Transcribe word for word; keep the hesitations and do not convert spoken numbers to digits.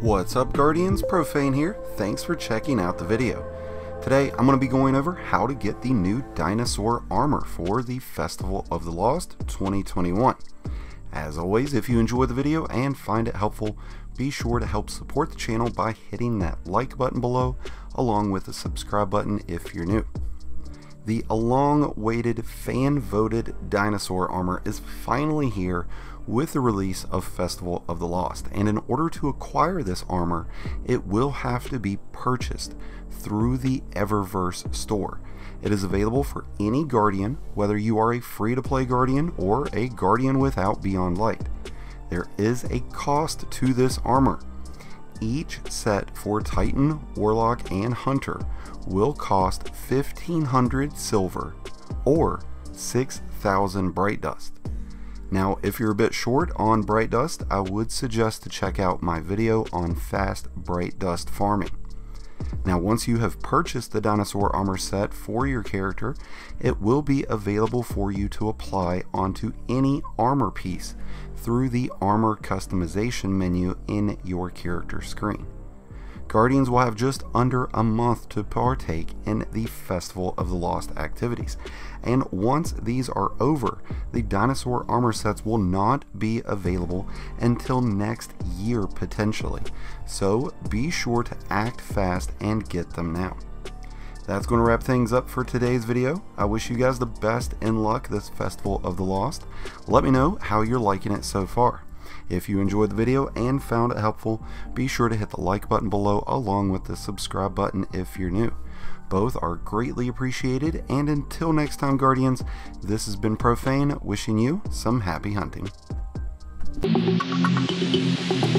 What's up, Guardians? Profane here. Thanks for checking out the video. Today I'm going to be going over how to get the new dinosaur armor for the Festival of the Lost twenty twenty-one. As always, if you enjoy the video and find it helpful, be sure to help support the channel by hitting that like button below, along with the subscribe button if you're new. The long-awaited, fan-voted dinosaur armor is finally here with the release of Festival of the Lost, and in order to acquire this armor, it will have to be purchased through the Eververse store. It is available for any Guardian, whether you are a free-to-play Guardian or a Guardian without Beyond Light. There is a cost to this armor. Each set for Titan, Warlock, and Hunter will cost fifteen hundred silver or six thousand Bright Dust. Now, if you're a bit short on Bright Dust, I would suggest to check out my video on fast Bright Dust farming. Now, once you have purchased the dinosaur armor set for your character, it will be available for you to apply onto any armor piece through the armor customization menu in your character screen. Guardians will have just under a month to partake in the Festival of the Lost activities, and once these are over, the dinosaur armor sets will not be available until next year potentially, so be sure to act fast and get them now. That's going to wrap things up for today's video. I wish you guys the best in luck this Festival of the Lost. Let me know how you're liking it so far. If you enjoyed the video and found it helpful, be sure to hit the like button below along with the subscribe button if you're new. Both are greatly appreciated, and until next time, Guardians, this has been Profane, wishing you some happy hunting.